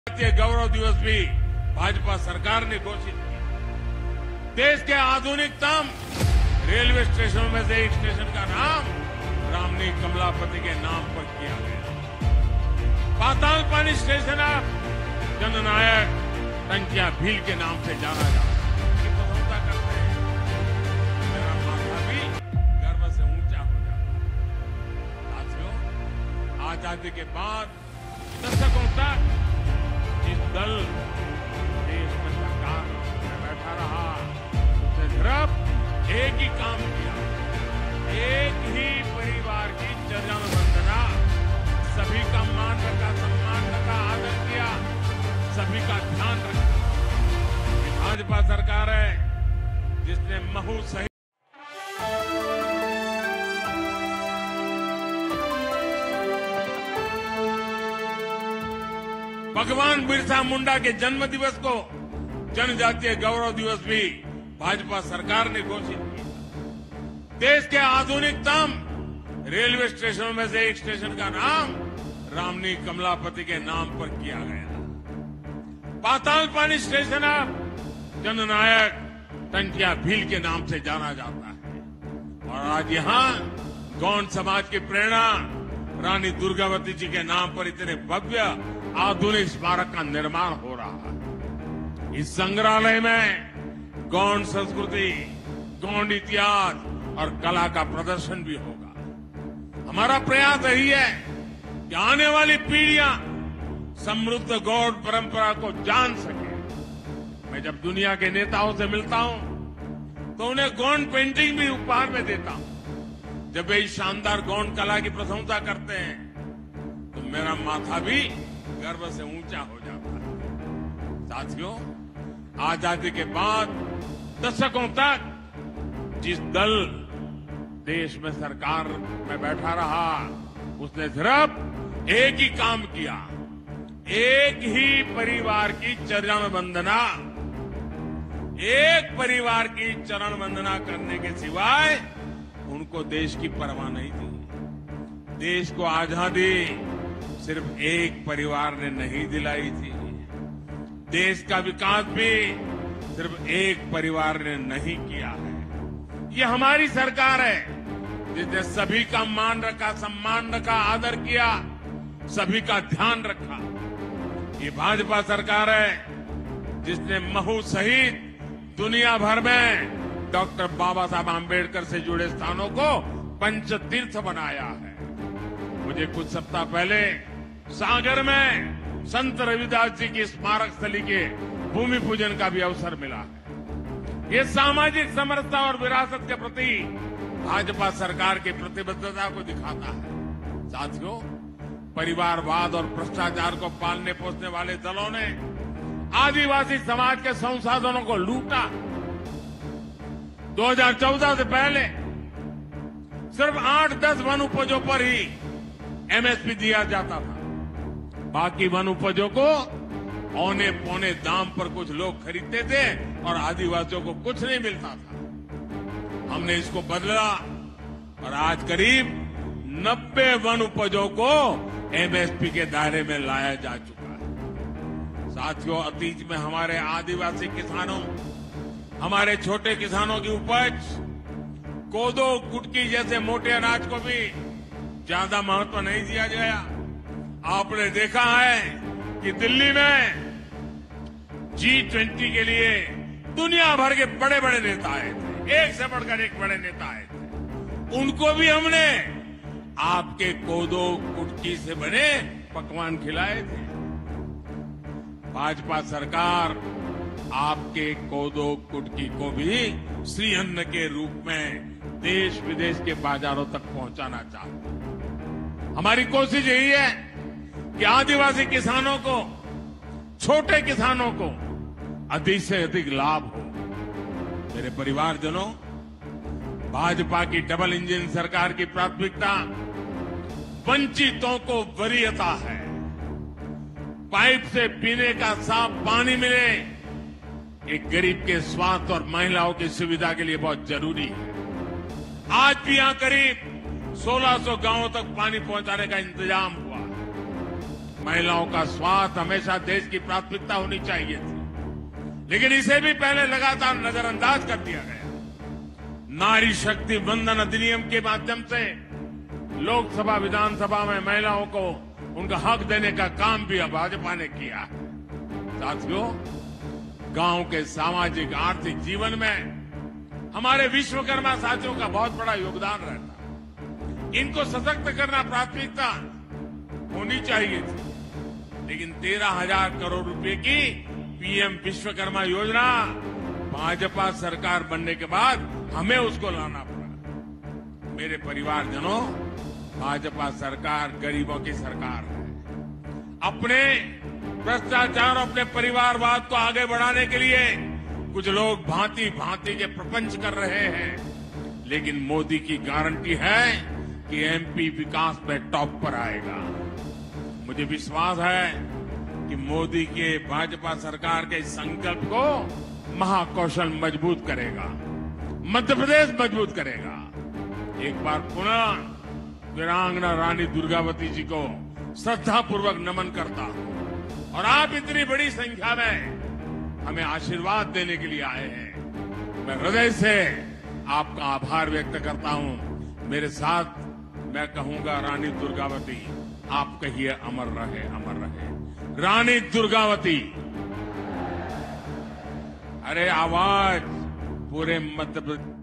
राष्ट्रीय गौरव दिवस भी भाजपा सरकार ने घोषित किया। देश के आधुनिकतम रेलवे स्टेशनों में से एक स्टेशन का नाम रामनी कमलापति के नाम पर किया गया। पातालपानी स्टेशन अब जननायक टंकिया भील के नाम से जाना जाता है। ये प्रशंसा करते हैं, मेरा माथा भी गर्व से ऊंचा हो जाता है। साथियों, आजादी के बाद दशकों तक जिस दल देश में सरकार में बैठा रहा, उसने सिर्फ एक ही काम किया, एक ही परिवार की चरण वंदना, सभी का मान रखा, सम्मान रखा, आदर किया, सभी का ध्यान रखा। ये भाजपा सरकार है जिसने महू सहित भगवान बिरसा मुंडा के जन्म दिवस को जनजातीय गौरव दिवस भी भाजपा सरकार ने घोषित किया। देश के आधुनिकतम रेलवे स्टेशनों में से एक स्टेशन का नाम रामनी कमलापति के नाम पर किया गया। पातालपानी स्टेशन अब जननायक टंकिया भील के नाम से जाना जाता है और आज यहां गौंड समाज की प्रेरणा रानी दुर्गावती जी के नाम पर इतने भव्य आधुनिक स्मारक का निर्माण हो रहा है। इस संग्रहालय में गौंड संस्कृति, गौंड इतिहास और कला का प्रदर्शन भी होगा। हमारा प्रयास यही है कि आने वाली पीढ़ियां समृद्ध गौड़ परंपरा को जान सके। मैं जब दुनिया के नेताओं से मिलता हूं तो उन्हें गौंड पेंटिंग भी उपहार में देता हूं। जब वे इस शानदार गौंड कला की प्रशंसा करते हैं तो मेरा माथा भी गर्व से ऊंचा हो जाता है। साथियों, आजादी के बाद दशकों तक जिस दल देश में सरकार में बैठा रहा, उसने सिर्फ एक ही काम किया, एक ही परिवार की चरण वंदना, एक परिवार की चरण वंदना करने के सिवाय उनको देश की परवाह नहीं थी। देश को आजादी सिर्फ एक परिवार ने नहीं दिलाई थी। देश का विकास भी सिर्फ एक परिवार ने नहीं किया है। ये हमारी सरकार है जिसने सभी का मान रखा, सम्मान रखा, आदर किया, सभी का ध्यान रखा। ये भाजपा सरकार है जिसने महू सहित दुनिया भर में डॉक्टर बाबा साहब आंबेडकर से जुड़े स्थानों को पंचतीर्थ बनाया है। मुझे कुछ सप्ताह पहले सागर में संत रविदास जी की स्मारक स्थली के भूमि पूजन का भी अवसर मिला है। ये सामाजिक समरसता और विरासत के प्रति भाजपा सरकार की प्रतिबद्धता को दिखाता है। साथियों, परिवारवाद और भ्रष्टाचार को पालने पोसने वाले दलों ने आदिवासी समाज के संसाधनों को लूटा। 2014 से पहले सिर्फ 8-10 वन उपजों पर ही एमएसपी दिया जाता था। बाकी वन उपजों को औने पौने दाम पर कुछ लोग खरीदते थे और आदिवासियों को कुछ नहीं मिलता था। हमने इसको बदला और आज करीब 90 वन उपजों को एमएसपी के दायरे में लाया जा चुका है। साथियों, अतीत में हमारे आदिवासी किसानों, हमारे छोटे किसानों की उपज कोदो, कुटकी जैसे मोटे अनाज को भी ज्यादा महत्व नहीं दिया गया। आपने देखा है कि दिल्ली में G20 के लिए दुनिया भर के बड़े बड़े नेता आए थे, एक से बढ़कर एक बड़े नेता आए थे। उनको भी हमने आपके कोदो, कुटकी से बने पकवान खिलाए थे। भाजपा सरकार आपके कोदो, कुटकी को भी श्री अन्न के रूप में देश विदेश के बाजारों तक पहुंचाना चाहते हैं। हमारी कोशिश यही है कि आदिवासी किसानों को, छोटे किसानों को अधिक से अधिक लाभ हो। मेरे परिवारजनों, भाजपा की डबल इंजन सरकार की प्राथमिकता वंचितों को वरीयता है। पाइप से पीने का साफ पानी मिले, एक गरीब के स्वास्थ्य और महिलाओं की सुविधा के लिए बहुत जरूरी है। आज भी यहां करीब 1600 गांवों तक पानी पहुंचाने का इंतजाम हुआ। महिलाओं का स्वास्थ्य हमेशा देश की प्राथमिकता होनी चाहिए थी, लेकिन इसे भी पहले लगातार नजरअंदाज कर दिया गया। नारी शक्ति वंदन अधिनियम के माध्यम से लोकसभा विधानसभा में महिलाओं को उनका हक देने का काम भी भाजपा ने किया। साथियों, गांव के सामाजिक आर्थिक जीवन में हमारे विश्वकर्मा साथियों का बहुत बड़ा योगदान रहता है। इनको सशक्त करना प्राथमिकता होनी चाहिए थी, लेकिन 13,000 करोड़ रुपए की पीएम विश्वकर्मा योजना भाजपा सरकार बनने के बाद हमें उसको लाना पड़ा। मेरे परिवारजनों, भाजपा सरकार गरीबों की सरकार है। अपने भ्रष्टाचार और अपने परिवारवाद को आगे बढ़ाने के लिए कुछ लोग भांति भांति के प्रपंच कर रहे हैं, लेकिन मोदी की गारंटी है कि एमपी विकास में टॉप पर आएगा। मुझे विश्वास है कि मोदी के भाजपा सरकार के संकल्प को महाकौशल मजबूत करेगा, मध्य प्रदेश मजबूत करेगा। एक बार पुनः वीरांगना रानी दुर्गावती जी को श्रद्धापूर्वक नमन करता हूं, और आप इतनी बड़ी संख्या में हमें आशीर्वाद देने के लिए आए हैं। मैं हृदय से आपका आभार व्यक्त करता हूं। मेरे साथ मैं कहूंगा, रानी दुर्गावती आप कहिए, अमर रहे, अमर रहे रानी दुर्गावती। अरे आवाज पूरे मध्य प्रदेश